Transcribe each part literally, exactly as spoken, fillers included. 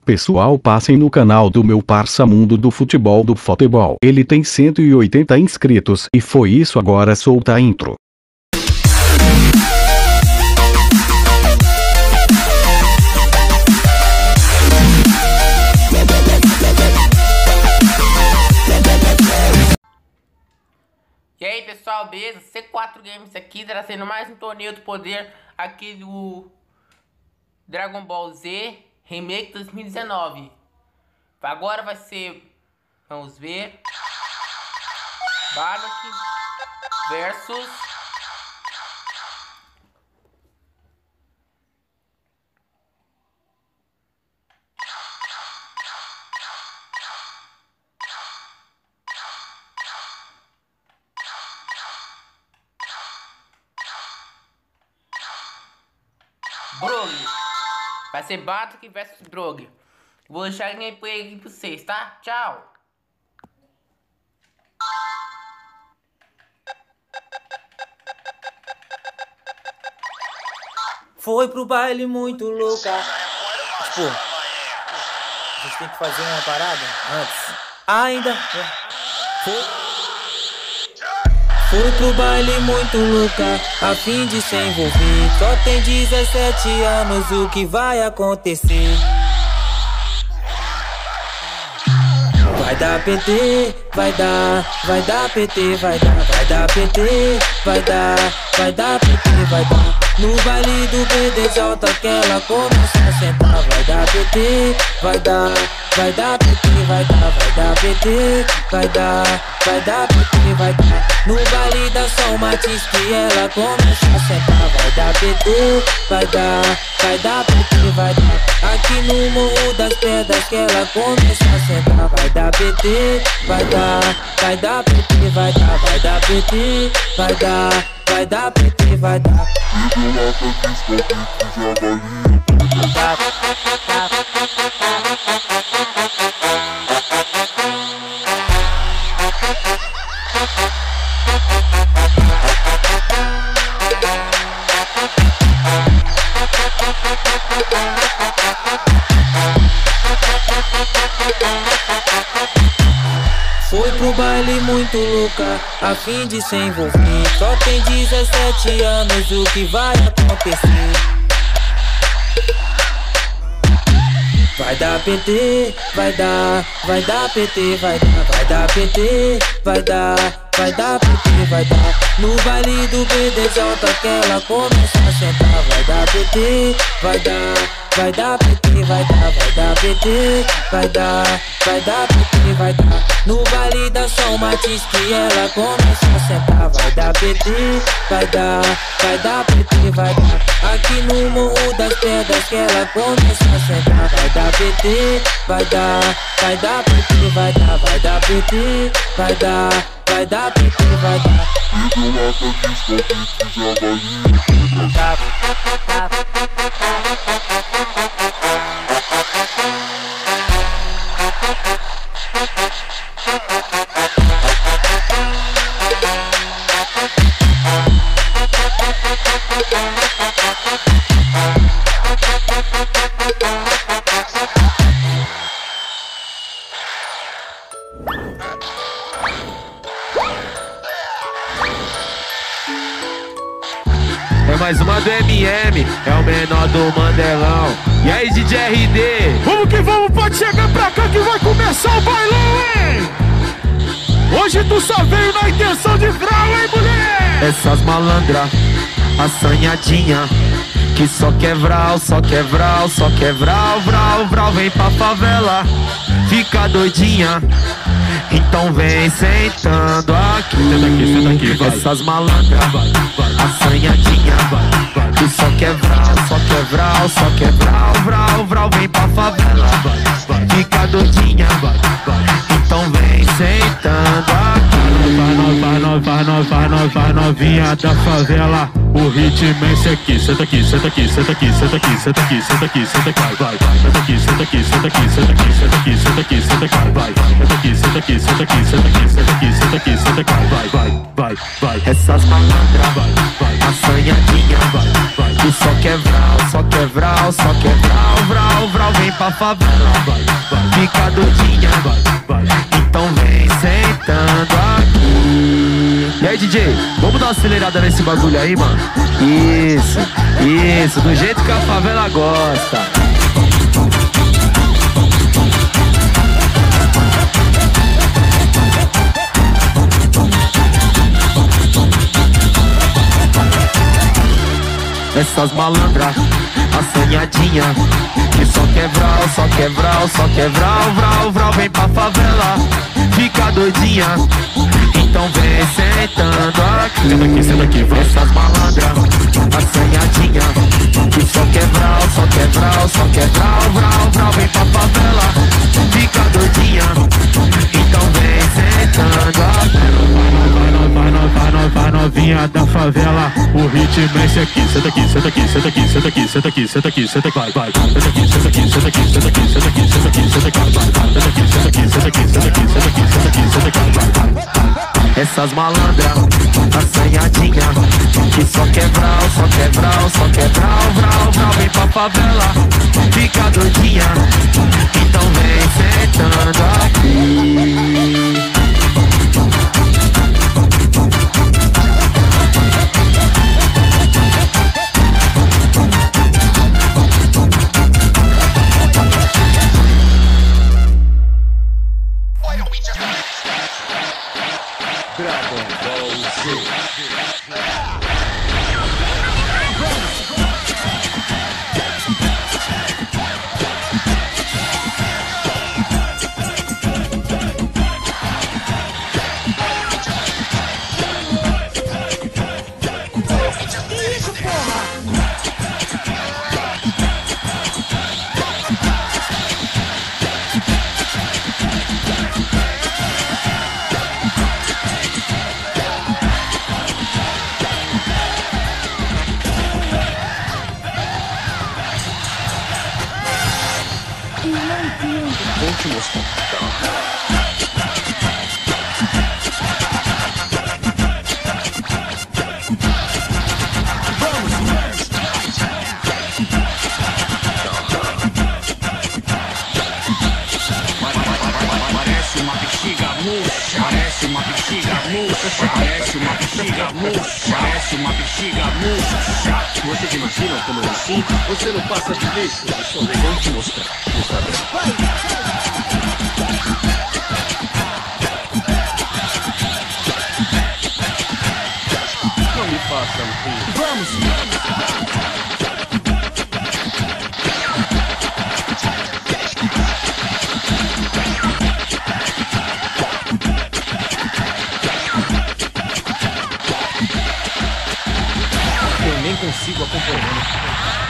Pessoal, passem no canal do meu parça Mundo do Futebol do Futebol. Ele tem cento e oitenta inscritos. E foi isso, agora solta a intro. E aí pessoal, beleza? C quatro Games aqui, trazendo mais um torneio do poder aqui do Dragon Ball Z Remake dois mil e dezenove. Agora vai ser, vamos ver, Bardock versus Broly. Vai ser Bardock versus Broly. Vou deixar a gameplay aqui pra vocês, tá? Tchau! Foi pro baile muito louca. Tipo, a gente tem que fazer uma parada antes. Ainda. Foi. Fui pro baile muito louca, a fim de se envolver. Só tem dezessete anos, o que vai acontecer? Vai dar P T, vai dar, vai dar P T, vai dar, vai dar P T, vai dar, vai dar P T, vai dar. No baile do B D J que ela começa a sentar. Vai dar P T, vai dar, vai dar P T, vai dar, vai dar P T, vai dar, vai dar P T, vai dar. No baile da São Martins que ela começa a sentar. Vai dar P T, vai dar, vai dar P T, vai dar. Aqui no Morro das Pedras que ela começa a sentar. Vai dar P T, vai dar, vai dar P T, vai dar, vai dar P T, vai dar, vai dar P T, vai dar. Foi pro baile muito louca, a fim de se envolver. Só tem dezessete anos, o que vai acontecer? Vai dar P T, vai dar, vai dar P T, vai dar, vai dar P T, vai dar, vai dar P T, vai dar. No baile do B D J que ela começa a sentar. Vai dar P T, vai dar, vai dar P T, vai dar, vai dar P T, vai dar, vai dar P T, vai dar. No baile da São Martins que ela começa a sentar. Vai dar P T, vai dar, vai dar P T, vai dar. Aqui no Morro das Pedras que ela começa a sentar. Vai dar P T, vai dar, vai dar P T, vai dar, vai dar P T, vai dar, vai dar P T, vai dar. É mais uma do M M, é o menor do Mandelão. E aí, D J R D? Vamos que vamos, pode chegar pra cá que vai começar o bailão, hein? Hoje tu só veio na intenção de frau, hein, mulher? Essas malandras, assanhadinha, que só quer vral, só quer vral, só quer vral, vral, vral. Vem pra favela, fica doidinha, então vem sentando aqui. Senta aqui, senta aqui, vai. Essas malandras, assanhadinha, que só quer vral, só quer vral, só quer vral, vral, vral. Vem pra favela, fica doidinha, então vem sentando aqui. Vai nós, vai nós, vai nós, vai novinha da favela. O ritmo é esse aqui, senta aqui, senta aqui, senta aqui, senta aqui, senta aqui, senta aqui, senta aqui, vai, vai, senta aqui, senta aqui, senta aqui, senta aqui, senta aqui, senta aqui, senta aqui, vai, senta aqui, senta aqui, senta aqui, senta aqui, senta aqui, senta aqui, senta aqui, vai, vai, vai, vai. Essas malandras, assanhadinha, que só quer vral, só quer vral, só quer vral, vral, vral. Vem pra favela, fica doidinha, então vem sentando aqui. E aí, D J, vamos dar uma acelerada nesse bagulho aí, mano? Isso, isso, do jeito que a favela gosta. Essas malandras, assanhadinha, que só quer vral, só quer vral, só quer vral, vral, vral. Vem pra favela, fica doidinha, então vem sentando aqui. Senta aqui, senta aqui, vai. Essas malandras, assanhadinha, que só quer vral, só quer vral, só quer vral, vral, vral. Vem pra favela, fica doidinha, então vem sentando aqui. Vai, vai, vai, vai, vai, novinha da favela, o ritmo é esse aqui. Senta aqui, senta aqui, senta aqui, senta aqui, senta aqui, senta aqui, senta aqui, vai, vai. Senta aqui, senta aqui, senta aqui, senta aqui, senta aqui, senta aqui, senta aqui, vai, vai. Senta aqui, senta aqui, senta aqui, senta aqui, senta aqui, senta aqui, senta aqui, vai, vai. Essas malandras, assanhadinha, que só quer vral, só quer vral, só quer vral, vral, vral. Vem pra favela, fica doidinha, então vem sentando aqui. Vou te mostrar. Parece uma bexiga murcha, parece uma bexiga murcha, parece uma bexiga murcha, parece uma bexiga murcha. Vocês imaginam como eu assim? Você não passa de lixo. Eu sou legal te mostrar. Não me façam rir. Vamos! Eu nem consigo acompanhar.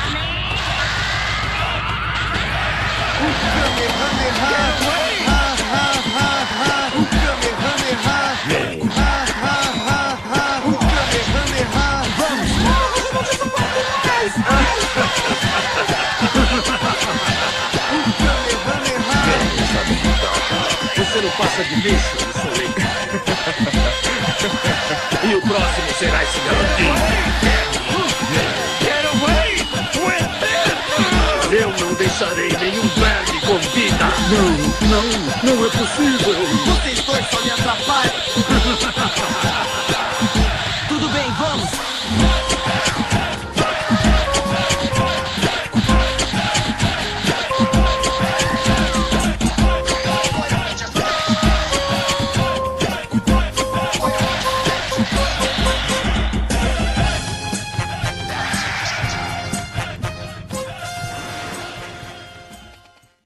Você não passa de lixo, eu sou legal. E o próximo será esse garotinho. Get away with it! Eu não deixarei nenhum verme com vida. Não, não, não é possível. Vocês dois só me atrapalham.